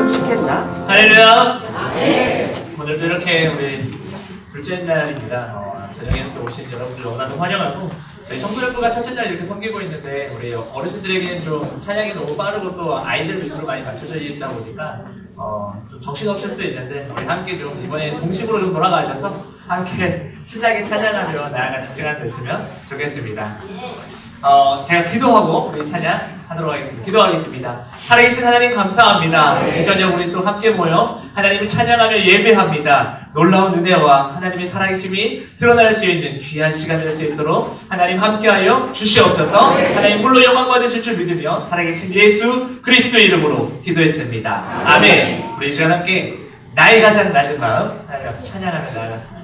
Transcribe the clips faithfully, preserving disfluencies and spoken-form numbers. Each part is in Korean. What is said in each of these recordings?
시켰나? 할렐루야! 네. 오늘도 이렇게 우리 둘째 날입니다. 어, 저녁에 또 오신 여러분들 너무나도 환영하고 저희 청소년부가 첫째 날 이렇게 섬기고 있는데 우리 어르신들에게는 좀 찬양이 너무 빠르고 또 아이들 위주로 많이 맞춰져 있다 보니까 어, 좀 정신없을 수 있는데 우리 함께 좀 이번에 동심으로 좀 돌아가셔서 함께 신나게 찬양하며 나아가는 시간 됐으면 좋겠습니다. 어, 제가 기도하고 우리 찬양하도록 하겠습니다. 기도하겠습니다. 살아계신 하나님 감사합니다. 이 저녁 우리 또 함께 모여 하나님을 찬양하며 예배합니다. 놀라운 은혜와 하나님의 살아계심이 드러날 수 있는 귀한 시간 될 수 있도록 하나님 함께하여 주시옵소서. 하나님 홀로 영광 받으실 줄 믿으며 살아계신 예수 그리스도의 이름으로 기도했습니다. 아멘. 우리 이 시간 함께 나의 가장 낮은 마음 하나님 앞에 찬양하며 나아갔습니다.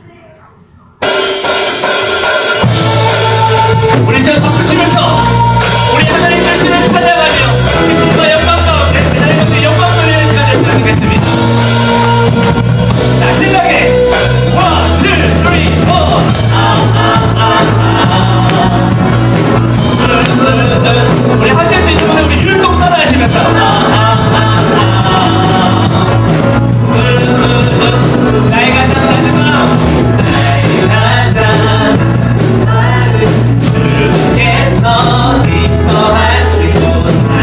우리 시간 박수 치면서 우리 하나님 자신을 찬양하며 기쁨과 영광 가운데 하나님 앞에 영광 돌리는 시간 됐으면 좋겠습니다. 자, 신나게 원, 투, 쓰리, 포 우리 하실 수 있는 분들 우리 율동 따라 하시면서 나의 가장 낮은 마음 나의 가장 주께서 기뻐하시고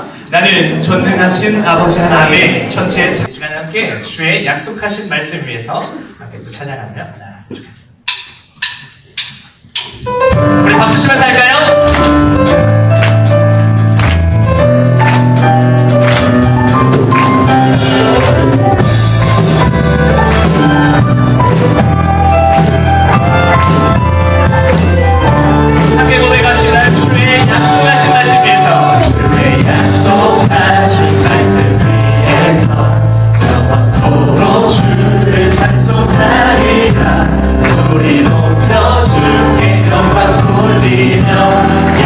나는 전능하신 아버지 하나님의 전체 이 시간에 함께 주의 약속하신 말씀 위해서 함께 또 찬양하며 나아갔으면 좋겠습니다. 우리 박수 치면서 할까요? 함께 고백하시는 주의 약속하신 말씀 위해서 주의 약속하신 말씀 위해서 영원토록 주를 찬송하리라. 소리 높여 주께 영광 돌리며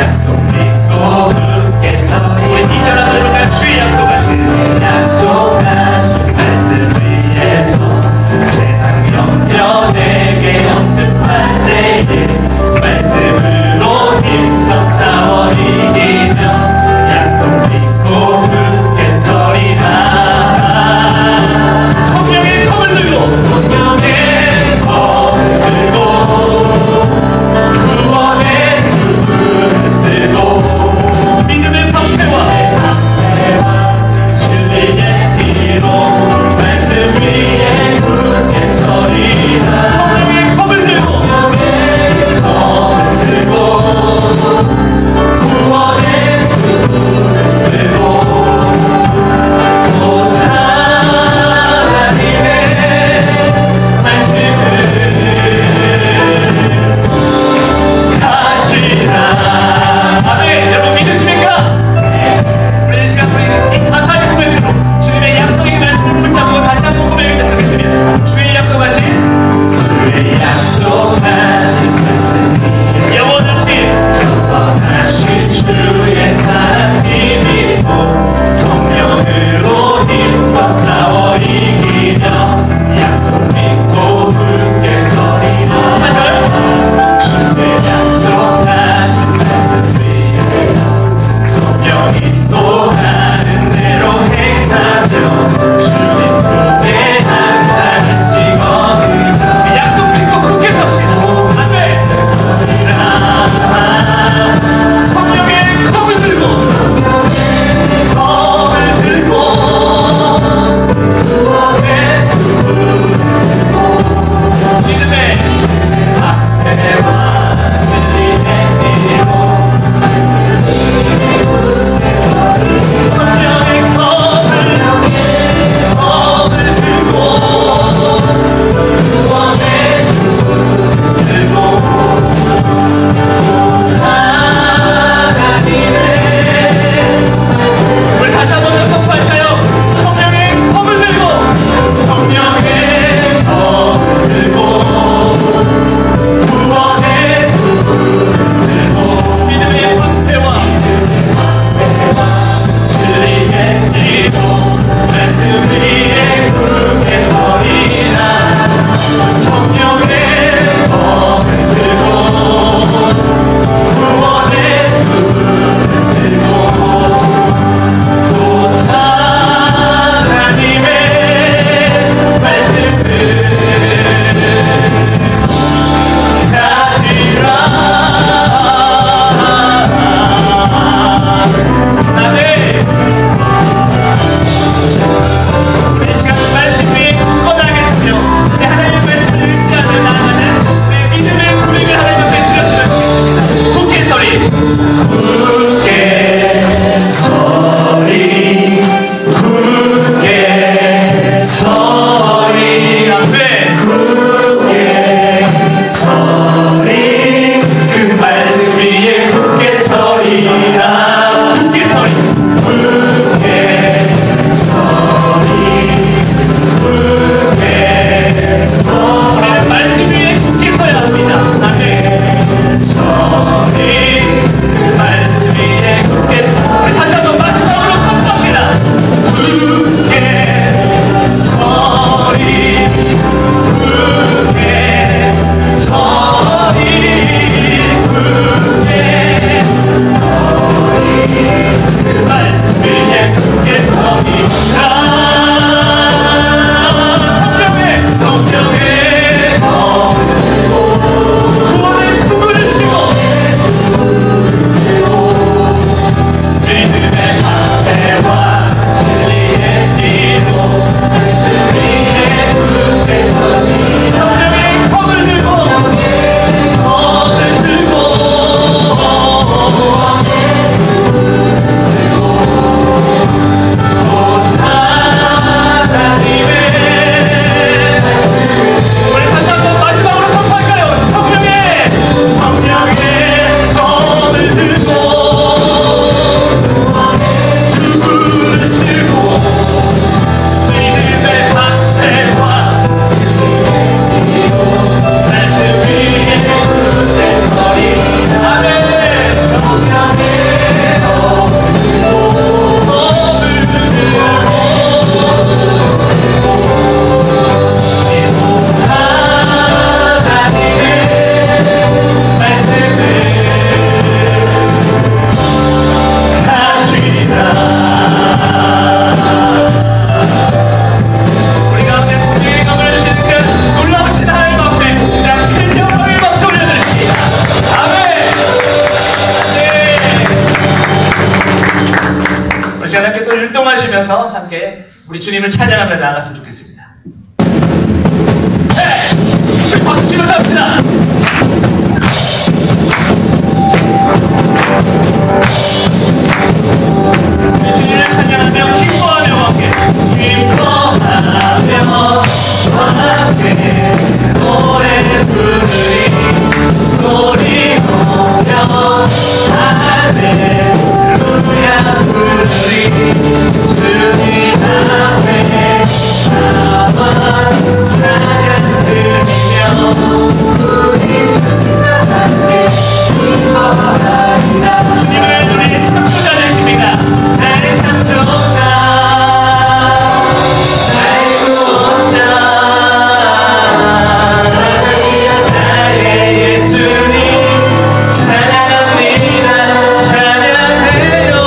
함께 우리 주님을 찬양하며 나아갔으면 좋겠습니다. 네! 우리 박수 치면서 합니다. 우리 주님을 찬양하며 기뻐하며 함께 기뻐하며 함께 노래 부르리 소리 오며 할렐루야 부르리 주님 앞에 나와 찬양 드리며 우리 주님과 함께 기뻐하리라. 주님은 우리의 창조자 되십니다. 나의 창조자 나의 구원자 하나님이여 나의 예수님 찬양합니다. 찬양해요.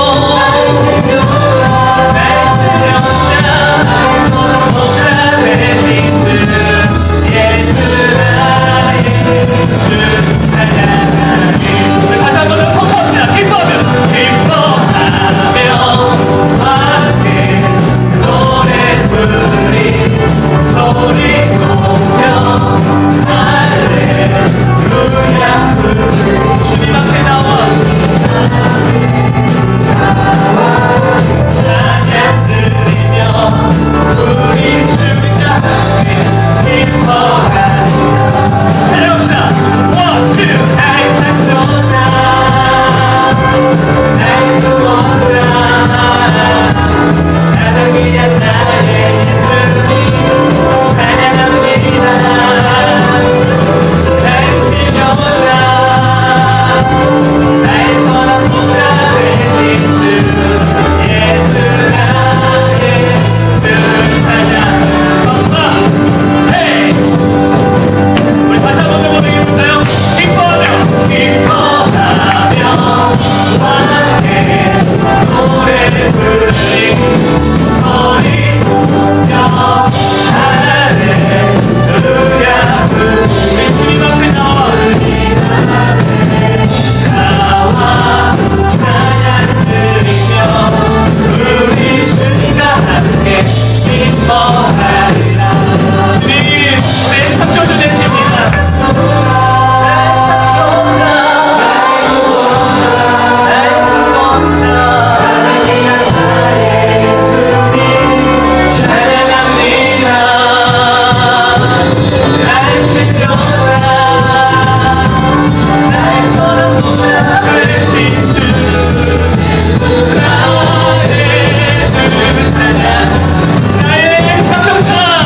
나의 생명자 나의 목자 되신 주 예수 나의 주 찬양하니. 우리 다시 한 번 더 선포합니다. 기뻐하며 기뻐하며 함께 노래 부르리 소리 오며 할렐루야 부르리 주님 앞에 나와 찬양 드리며 우리 주님과 함께 기뻐하리라. 찬양합시다. 원, 투. 나의 창조자 나의 구원자 사랑이야 나의 예수님 찬양합니다. 나의 신용자 나의 선한 목자 되신 주 예수 나의 주 찬양. 엄마 헤이 우리 다시 한 번 더 보내겠습니다요. 기뻐하며 기뻐하며 함께 노래 부르리 소리 오며 할렐루야 부르리 주님 앞에 나와 나와 찬양 드리며 우리 주님과 함께 기뻐하리라. 주님 우리의 창조주 되십니다. 나의 창조자 나의 구원자 나의 예수님 찬양합니다. 나의 신령자 나의 선한 목자 되신 주 나의 주 찬양 나의 창조자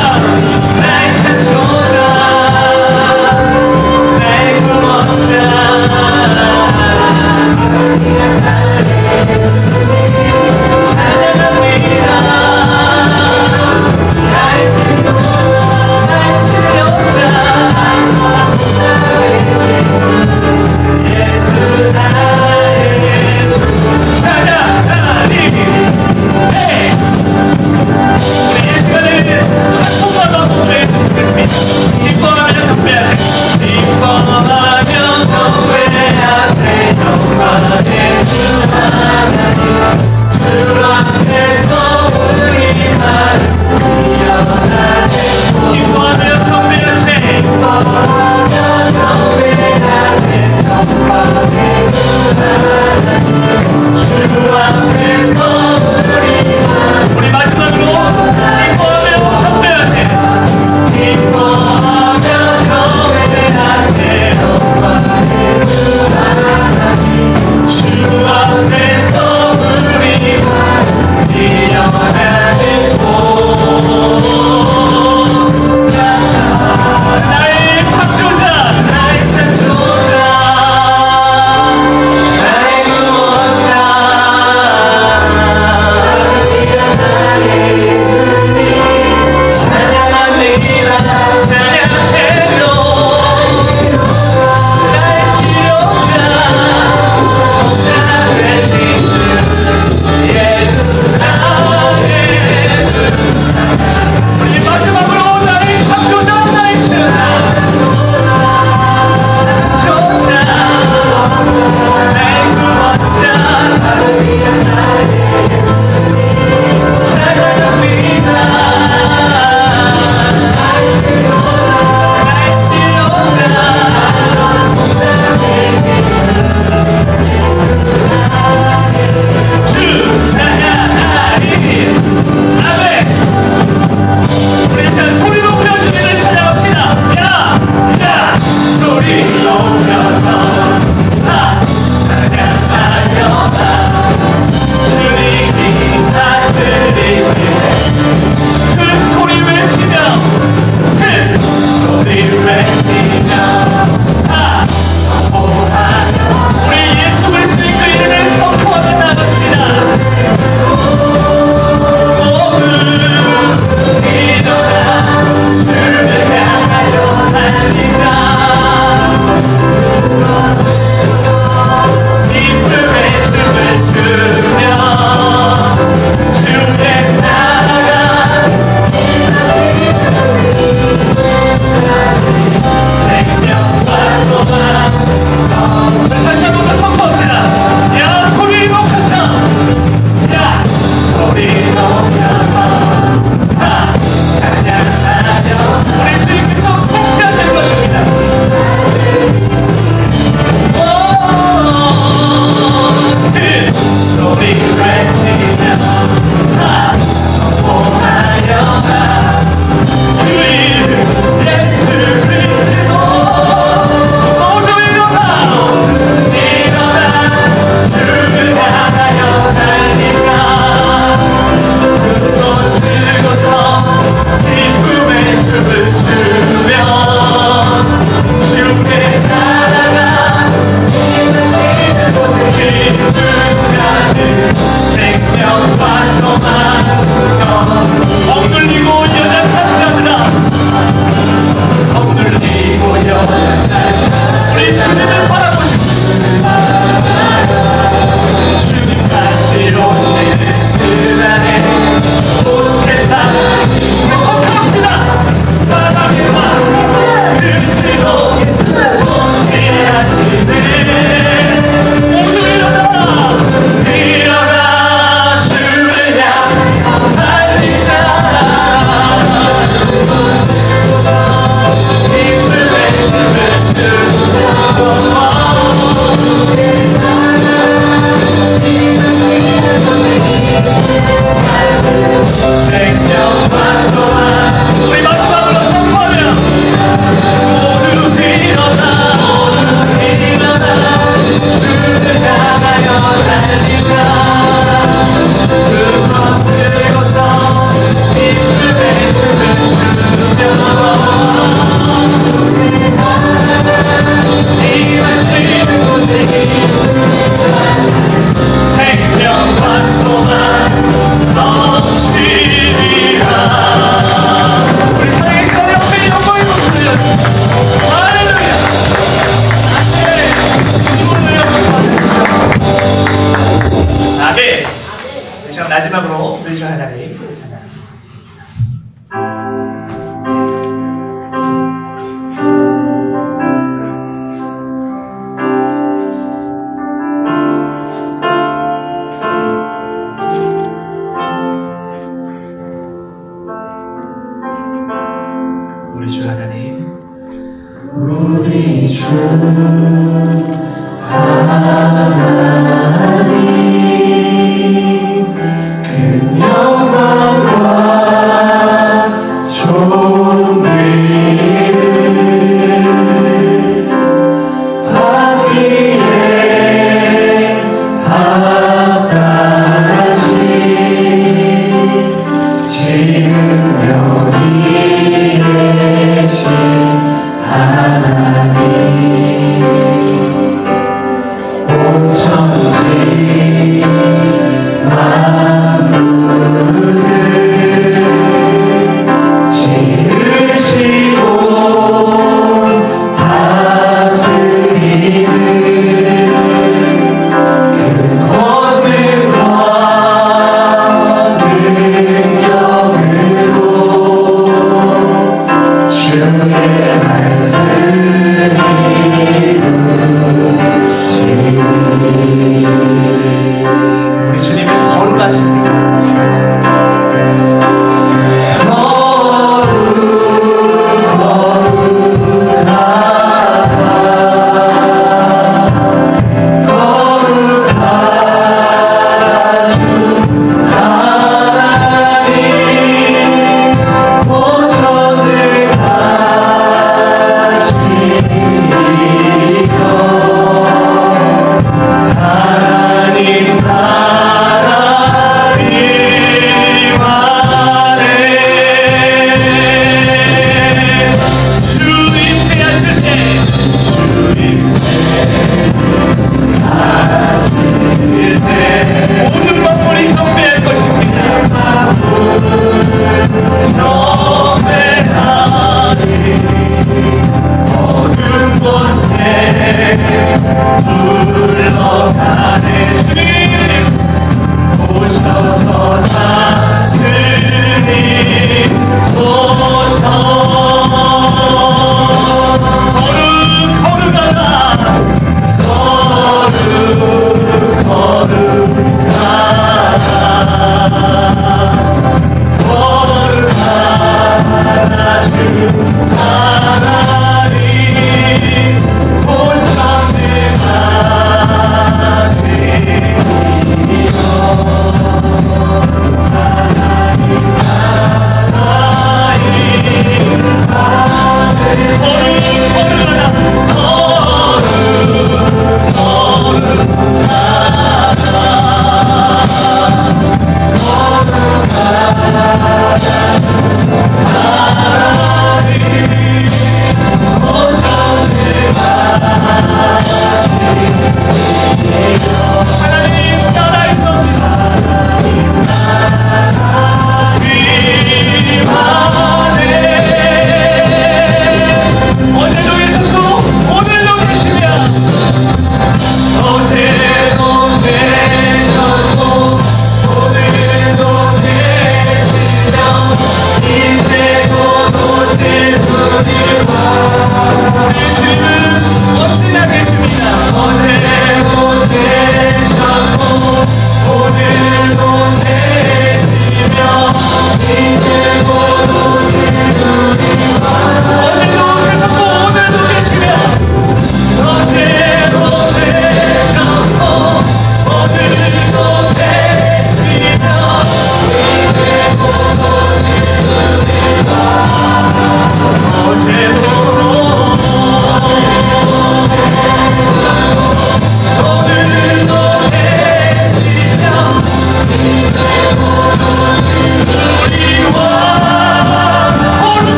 우리 주 하나님, 우리 주 하나님, 큰 영광과 존귀를 받기에 합당하신 지은 명이